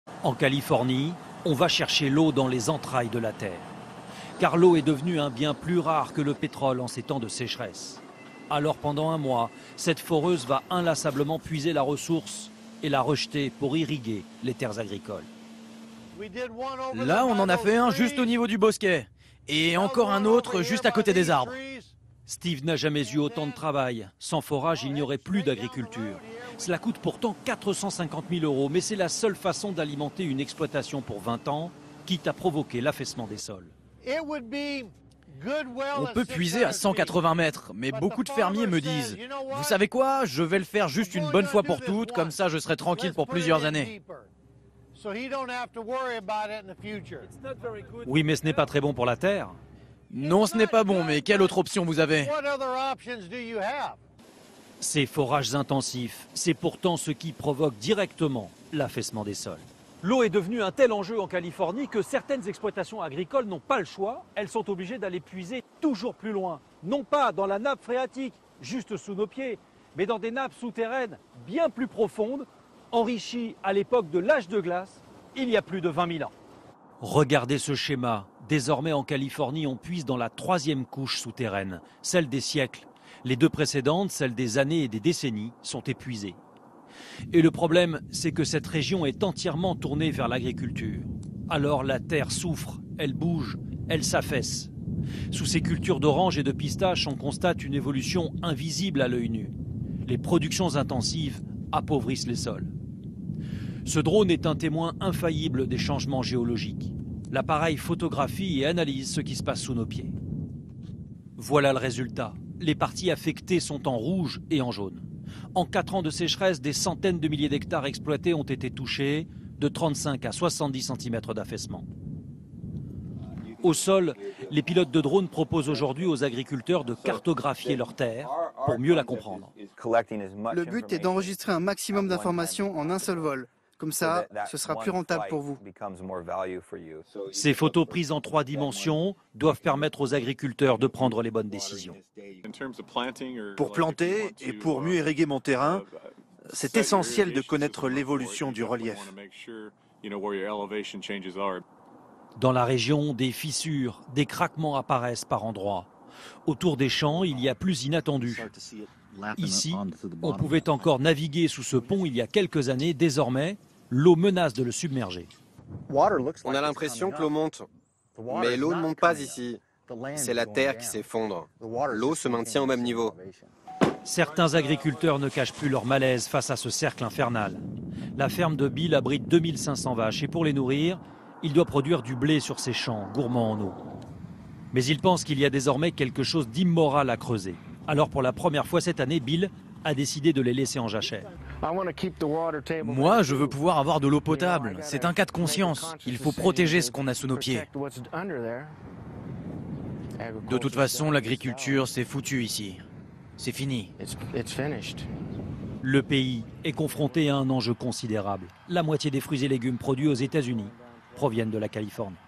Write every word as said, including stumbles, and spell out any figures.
En Californie, on va chercher l'eau dans les entrailles de la terre. Car l'eau est devenue un bien plus rare que le pétrole en ces temps de sécheresse. Alors pendant un mois, cette foreuse va inlassablement puiser la ressource et la rejeter pour irriguer les terres agricoles. Là, on en a fait un juste au niveau du bosquet. Et encore un autre juste à côté des arbres. Steve n'a jamais eu autant de travail. Sans forage, il n'y aurait plus d'agriculture. Cela coûte pourtant quatre cent cinquante mille euros, mais c'est la seule façon d'alimenter une exploitation pour vingt ans, quitte à provoquer l'affaissement des sols. On peut puiser à cent quatre-vingts mètres, mais beaucoup de fermiers me disent « Vous savez quoi, je vais le faire juste une bonne fois pour toutes, comme ça je serai tranquille pour plusieurs années. » Oui, mais ce n'est pas très bon pour la terre. Non, ce n'est pas bon, mais quelle autre option vous avez? Ces forages intensifs, c'est pourtant ce qui provoque directement l'affaissement des sols. L'eau est devenue un tel enjeu en Californie que certaines exploitations agricoles n'ont pas le choix. Elles sont obligées d'aller puiser toujours plus loin. Non pas dans la nappe phréatique, juste sous nos pieds, mais dans des nappes souterraines bien plus profondes, enrichies à l'époque de l'âge de glace, il y a plus de vingt mille ans. Regardez ce schéma. Désormais en Californie, on puise dans la troisième couche souterraine, celle des siècles. Les deux précédentes, celles des années et des décennies, sont épuisées. Et le problème, c'est que cette région est entièrement tournée vers l'agriculture. Alors la terre souffre, elle bouge, elle s'affaisse. Sous ces cultures d'oranges et de pistaches, on constate une évolution invisible à l'œil nu. Les productions intensives appauvrissent les sols. Ce drone est un témoin infaillible des changements géologiques. L'appareil photographie et analyse ce qui se passe sous nos pieds. Voilà le résultat. Les parties affectées sont en rouge et en jaune. En quatre ans de sécheresse, des centaines de milliers d'hectares exploités ont été touchés, de trente-cinq à soixante-dix centimètres d'affaissement. Au sol, les pilotes de drones proposent aujourd'hui aux agriculteurs de cartographier leur terre pour mieux la comprendre. Le but est d'enregistrer un maximum d'informations en un seul vol. Comme ça, ce sera plus rentable pour vous. Ces photos prises en trois dimensions doivent permettre aux agriculteurs de prendre les bonnes décisions. Pour planter et pour mieux irriguer mon terrain, c'est essentiel de connaître l'évolution du relief. Dans la région, des fissures, des craquements apparaissent par endroits. Autour des champs, il y a plus inattendu. Ici, on pouvait encore naviguer sous ce pont il y a quelques années. Désormais, l'eau menace de le submerger. On a l'impression que l'eau monte, mais l'eau ne monte pas ici. C'est la terre qui s'effondre. L'eau se maintient au même niveau. Certains agriculteurs ne cachent plus leur malaise face à ce cercle infernal. La ferme de Bill abrite deux mille cinq cents vaches et pour les nourrir, il doit produire du blé sur ses champs, gourmands en eau. Mais il pense qu'il y a désormais quelque chose d'immoral à creuser. Alors pour la première fois cette année, Bill a décidé de les laisser en jachère. Moi, je veux pouvoir avoir de l'eau potable. C'est un cas de conscience. Il faut protéger ce qu'on a sous nos pieds. De toute façon, l'agriculture, c'est foutu ici. C'est fini. Le pays est confronté à un enjeu considérable. La moitié des fruits et légumes produits aux États-Unis proviennent de la Californie.